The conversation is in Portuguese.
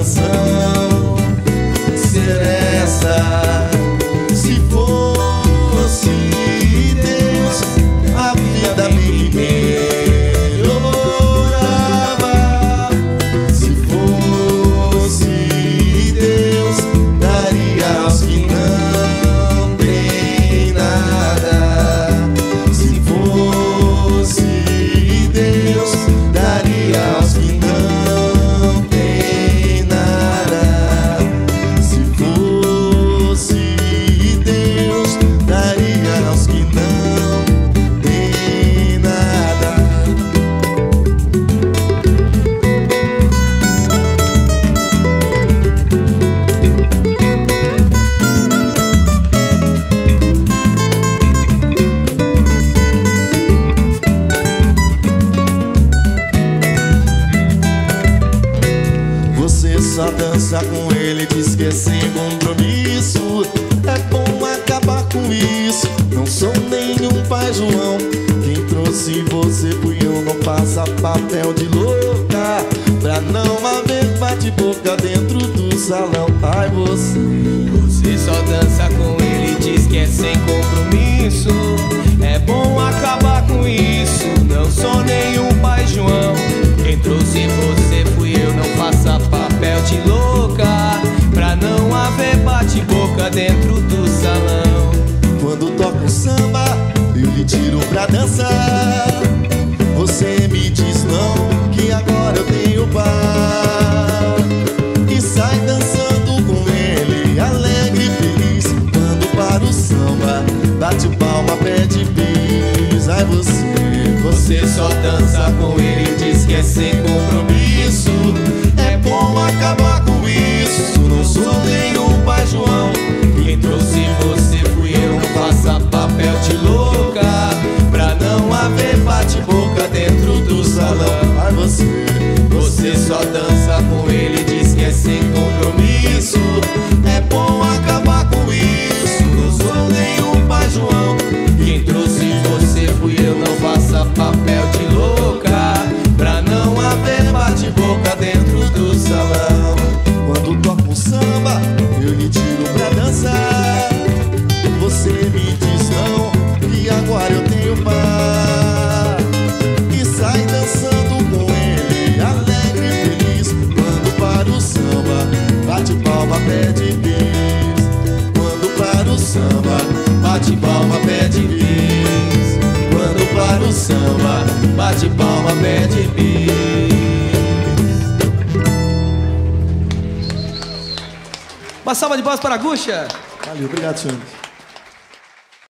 canção ser essa. Se fosse Deus, a vida me melhorava. Se fosse Deus, daria aos que não têm nada. Se fosse Deus, daria aos que não têm nada. Se fosse Deus, daria aos que não têm nada. Você só dança com ele, diz que é sem compromisso. É bom acabar com isso. Não sou nenhum pai João. Quem trouxe você fui eu. Não faça papel de louca, pra não haver bate-boca dentro do salão. Ai, Você só dança com ele, diz que é sem compromisso. É bom acabar com isso. Não sou nenhum pai João. Quem trouxe você fui eu. Não faça papel de louca, pra não haver bate-boca dentro do salão. quando toca um samba, eu lhe tiro pra dançar. Você me diz não, que agora eu tenho par. E sai dançando com ele, alegre e feliz. Quando para o samba, bate palma, pede bis. Ai, você só dança com ele, diz que é sem compromisso. É bom acabar com isso. Não sou nenhum pai João. Quem trouxe você fui eu. Não faça papel de louca, pra não haver bate-boca dentro do salão. Ai, você só dança com ele, diz que é sem compromisso. É bom acabar com isso. Não sou nenhum pai João. Quem trouxe você fui eu. Não faça papel de louca, pra não haver bate-boca dentro do salão. Quando toca um samba, eu lhe tiro pra dançar. Você me diz não, que agora eu tenho par. E sai dançando com ele, alegre e feliz. Quando para o samba, bate palma, pede bis. Quando para o samba, bate palma, pede bis. Quando para o samba, bate palma, pede bis. Uma salva de palmas para a Guxa. Valeu, obrigado, senhor.